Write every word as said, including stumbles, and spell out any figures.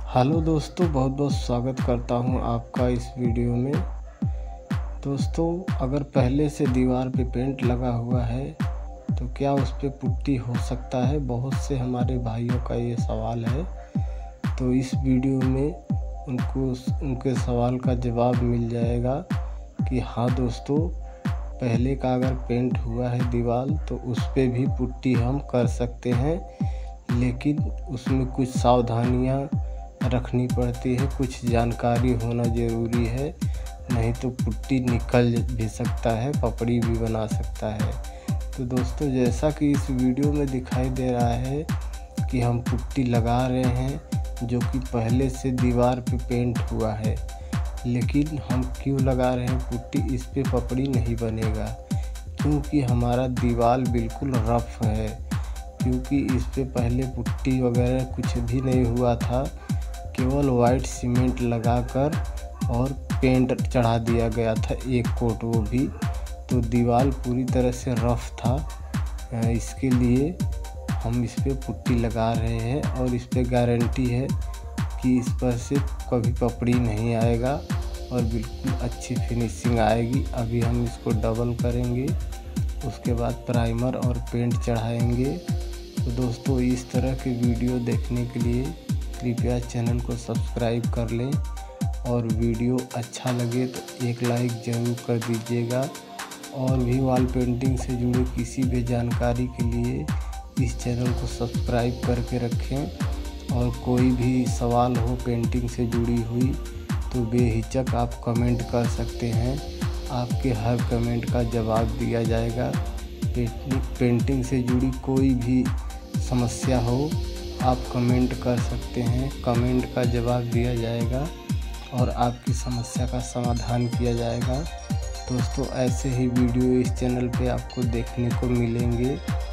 Hello दोस्तों, बहुत बहुत स्वागत करता हूं आपका इस वीडियो में। दोस्तों, अगर पहले से दीवार पे पेंट लगा हुआ है तो क्या उस पे पुट्टी हो सकता है? बहुत से हमारे भाइयों का ये सवाल है। तो इस वीडियो में उनको उनके सवाल का जवाब मिल जाएगा कि हाँ दोस्तों, पहले का अगर पेंट हुआ है दीवार तो उस पे भी पुट्टी हम कर सकते हैं, लेकिन उसमें कुछ सावधानियाँ रखनी पड़ती है, कुछ जानकारी होना ज़रूरी है, नहीं तो पुट्टी निकल भी सकता है, पपड़ी भी बना सकता है। तो दोस्तों, जैसा कि इस वीडियो में दिखाई दे रहा है कि हम पुट्टी लगा रहे हैं जो कि पहले से दीवार पे पेंट हुआ है, लेकिन हम क्यों लगा रहे हैं पुट्टी? इस पे पपड़ी नहीं बनेगा क्योंकि हमारा दीवार बिल्कुल रफ है, क्योंकि इस पे पहले पुट्टी वगैरह कुछ भी नहीं हुआ था, केवल वाइट सीमेंट लगाकर और पेंट चढ़ा दिया गया था, एक कोट वो भी। तो दीवार पूरी तरह से रफ था, इसके लिए हम इस पे पुट्टी लगा रहे हैं और इस पे गारंटी है कि इस पर से कभी पपड़ी नहीं आएगा और बिल्कुल अच्छी फिनिशिंग आएगी। अभी हम इसको डबल करेंगे, उसके बाद प्राइमर और पेंट चढ़ाएंगे। तो दोस्तों, इस तरह के वीडियो देखने के लिए कृपया चैनल को सब्सक्राइब कर लें और वीडियो अच्छा लगे तो एक लाइक ज़रूर कर दीजिएगा। और भी वॉल पेंटिंग से जुड़े किसी भी जानकारी के लिए इस चैनल को सब्सक्राइब करके रखें। और कोई भी सवाल हो पेंटिंग से जुड़ी हुई तो बेहिचक आप कमेंट कर सकते हैं, आपके हर कमेंट का जवाब दिया जाएगा। पेंटिंग से जुड़ी कोई भी समस्या हो आप कमेंट कर सकते हैं, कमेंट का जवाब दिया जाएगा और आपकी समस्या का समाधान किया जाएगा। दोस्तों, ऐसे ही वीडियो इस चैनल पे आपको देखने को मिलेंगे।